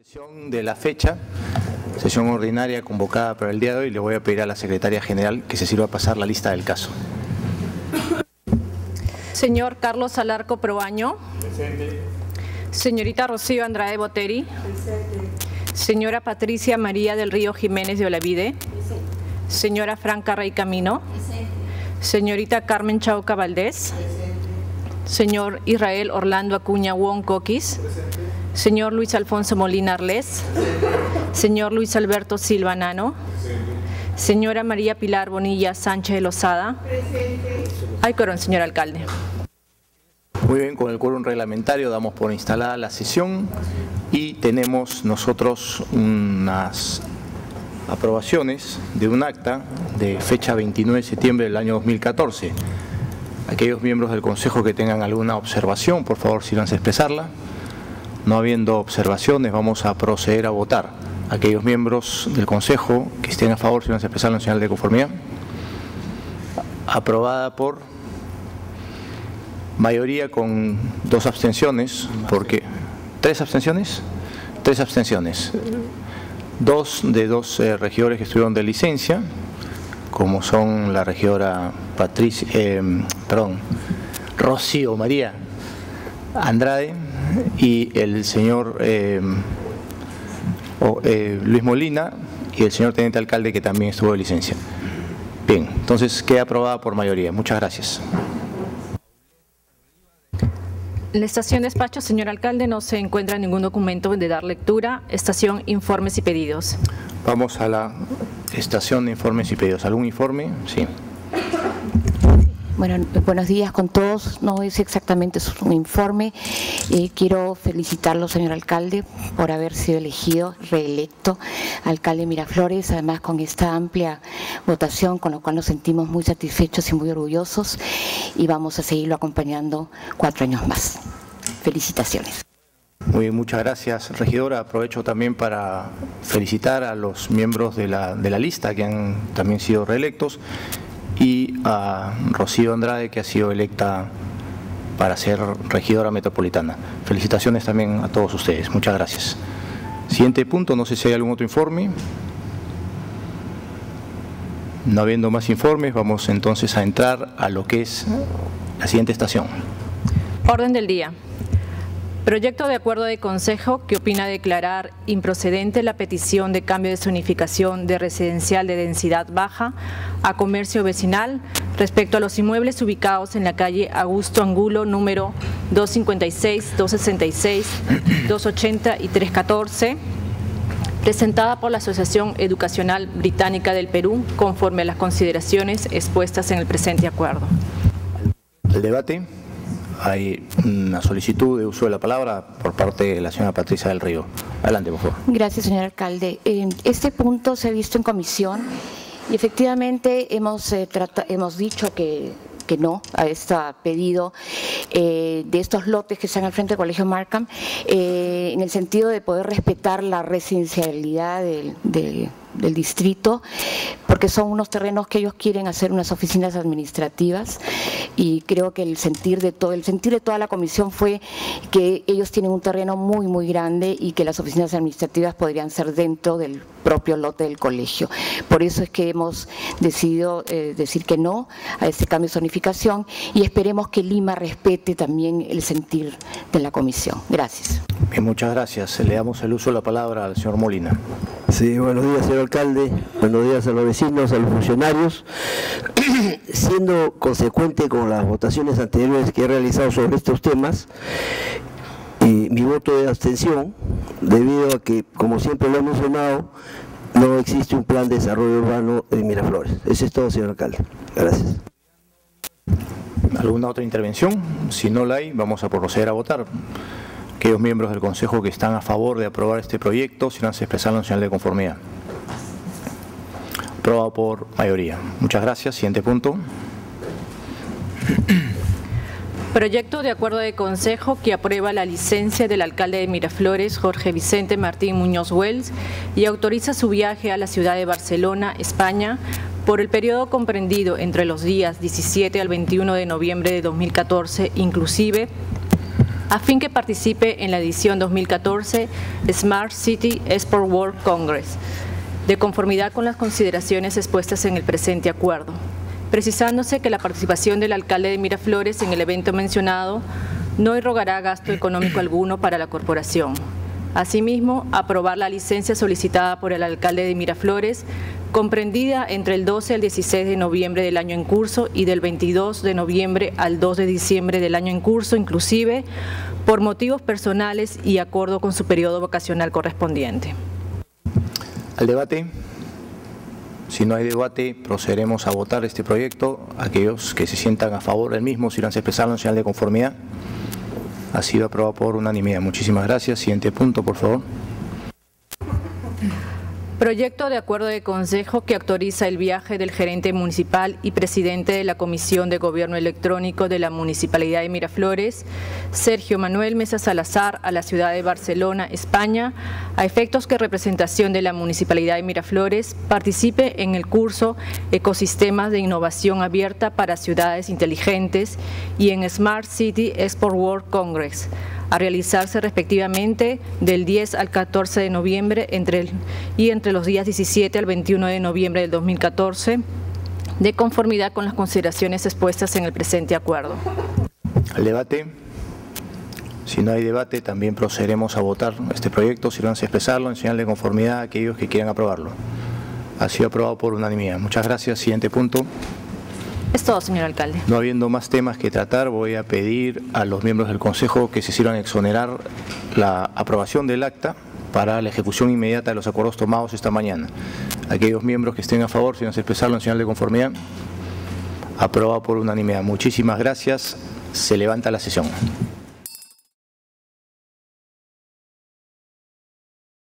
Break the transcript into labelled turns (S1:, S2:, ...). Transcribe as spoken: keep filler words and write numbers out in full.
S1: Sesión de la fecha, sesión ordinaria convocada para el día de hoy, le voy a pedir a la secretaria general que se sirva a pasar la lista del caso.
S2: Señor Carlos Alarco Proaño.
S3: Presente.
S2: Señorita Rocío Andrade Boteri.
S3: Presente.
S2: Señora Patricia María del Río Jiménez de Olavide.
S3: Presente.
S2: Señora Franca Rey Camino.
S3: Presente.
S2: Señorita Carmen Chauca Valdés.
S3: Presente.
S2: Señor Israel Orlando Acuña Wong Coquis.
S3: Presente.
S2: Señor Luis Alfonso Molina Arles. Señor Luis Alberto Silva Nano.
S3: Presente.
S2: Señora María Pilar Bonilla Sánchez de Lozada.
S3: Presente.
S2: Hay quórum, señor alcalde.
S1: Muy bien, con el quórum reglamentario damos por instalada la sesión y tenemos nosotros unas aprobaciones de un acta de fecha veintinueve de septiembre del año dos mil catorce. Aquellos miembros del Consejo que tengan alguna observación, por favor, síganse a expresarla. No habiendo observaciones, vamos a proceder a votar. Aquellos miembros del Consejo que estén a favor, síganse a expresar en señal de conformidad. Aprobada por mayoría con dos abstenciones, porque ¿tres abstenciones? Tres abstenciones. Dos de dos eh, regidores que estuvieron de licencia, como son la regidora Patricia, eh, perdón, Rocío María Andrade y el señor eh, oh, eh, Luis Molina y el señor teniente alcalde que también estuvo de licencia. Bien, entonces queda aprobada por mayoría. Muchas gracias.
S2: En la estación despacho, señor alcalde, no se encuentra ningún documento de dar lectura. Estación informes y pedidos.
S1: Vamos a la estación de informes y pedidos. ¿Algún informe? Sí.
S4: Bueno, buenos días con todos. No es exactamente un informe. Eh, quiero felicitarlo, señor alcalde, por haber sido elegido, reelecto, alcalde de Miraflores, además con esta amplia votación, con lo cual nos sentimos muy satisfechos y muy orgullosos y vamos a seguirlo acompañando cuatro años más. Felicitaciones.
S1: Muy bien, muchas gracias, regidora. Aprovecho también para felicitar a los miembros de la, de la lista que han también sido reelectos y a Rocío Andrade, que ha sido electa para ser regidora metropolitana. Felicitaciones también a todos ustedes. Muchas gracias. Siguiente punto, no sé si hay algún otro informe. No habiendo más informes, vamos entonces a entrar a lo que es la siguiente estación.
S2: Orden del día. Proyecto de acuerdo de consejo que opina declarar improcedente la petición de cambio de zonificación de residencial de densidad baja a comercio vecinal respecto a los inmuebles ubicados en la calle Augusto Angulo número doscientos cincuenta y seis, doscientos sesenta y seis, doscientos ochenta y trescientos catorce, presentada por la Asociación Educacional Británica del Perú conforme a las consideraciones expuestas en el presente acuerdo.
S1: El debate. Hay una solicitud de uso de la palabra por parte de la señora Patricia del Río. Adelante, por favor.
S4: Gracias, señor alcalde. Eh, este punto se ha visto en comisión y efectivamente hemos, eh, trata, hemos dicho que, que no a este pedido eh, de estos lotes que están al frente del Colegio Markham, eh, en el sentido de poder respetar la residencialidad del, del del distrito, porque son unos terrenos que ellos quieren hacer unas oficinas administrativas y creo que el sentir de todo, el sentir de toda la comisión fue que ellos tienen un terreno muy muy grande y que las oficinas administrativas podrían ser dentro del propio lote del colegio. Por eso es que hemos decidido eh, decir que no a este cambio de zonificación y esperemos que Lima respete también el sentir de la comisión. Gracias.
S1: Bien, muchas gracias. Le damos el uso de la palabra al señor Molina.
S5: Sí, buenos días, señor alcalde, buenos días a los vecinos, a los funcionarios. Siendo consecuente con las votaciones anteriores que he realizado sobre estos temas, eh, mi voto de abstención, debido a que, como siempre lo he mencionado, no existe un plan de desarrollo urbano en Miraflores. Eso es todo, señor alcalde. Gracias.
S1: ¿Alguna otra intervención? Si no la hay, vamos a proceder a votar. Aquellos miembros del Consejo que están a favor de aprobar este proyecto, si no se expresaron en señal de conformidad. Aprobado por mayoría. Muchas gracias. Siguiente punto.
S2: Proyecto de acuerdo de consejo que aprueba la licencia del alcalde de Miraflores, Jorge Vicente Martín Muñoz Wells, y autoriza su viaje a la ciudad de Barcelona, España, por el periodo comprendido entre los días diecisiete al veintiuno de noviembre de dos mil catorce, inclusive, a fin que participe en la edición dos mil catorce Smart City Export World Congress, de conformidad con las consideraciones expuestas en el presente acuerdo, precisándose que la participación del alcalde de Miraflores en el evento mencionado no irrogará gasto económico alguno para la corporación. Asimismo, aprobar la licencia solicitada por el alcalde de Miraflores, comprendida entre el doce al dieciséis de noviembre del año en curso y del veintidós de noviembre al dos de diciembre del año en curso, inclusive por motivos personales y acuerdo con su periodo vacacional correspondiente.
S1: Al debate. Si no hay debate, procederemos a votar este proyecto. Aquellos que se sientan a favor del mismo, si lo han expresado en señal de conformidad. Ha sido aprobado por unanimidad. Muchísimas gracias. Siguiente punto, por favor.
S2: Proyecto de acuerdo de consejo que autoriza el viaje del gerente municipal y presidente de la Comisión de Gobierno Electrónico de la Municipalidad de Miraflores, Sergio Manuel Mesa Salazar, a la ciudad de Barcelona, España, a efectos que representación de la Municipalidad de Miraflores participe en el curso Ecosistemas de Innovación Abierta para Ciudades Inteligentes y en Smart City Export World Congress, a realizarse respectivamente del diez al catorce de noviembre entre el, y entre los días diecisiete al veintiuno de noviembre del dos mil catorce, de conformidad con las consideraciones expuestas en el presente acuerdo.
S1: Al debate. Si no hay debate, también procederemos a votar este proyecto, si lo van a expresarlo en señal de conformidad a aquellos que quieran aprobarlo. Ha sido aprobado por unanimidad. Muchas gracias. Siguiente punto.
S2: Es todo, señor alcalde.
S1: No habiendo más temas que tratar, voy a pedir a los miembros del Consejo que se sirvan a exonerar la aprobación del acta para la ejecución inmediata de los acuerdos tomados esta mañana. Aquellos miembros que estén a favor, si no se expresarlo en señal de conformidad, aprobado por unanimidad. Muchísimas gracias. Se levanta la sesión.